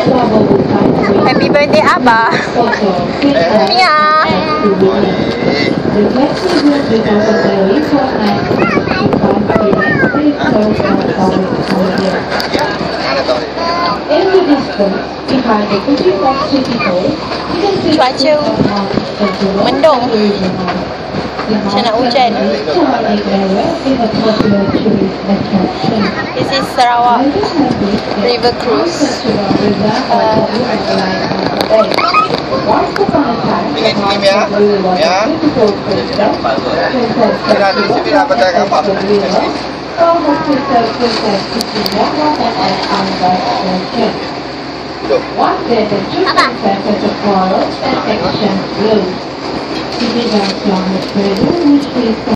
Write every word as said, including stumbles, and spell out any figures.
Happy birthday, Abah. Mia. Cuaca mendung, macam nak hujan. This is Sarawak River Cruise. Uh, Ingat sini ya, ya. Kita di sini apa tak apa. Apa?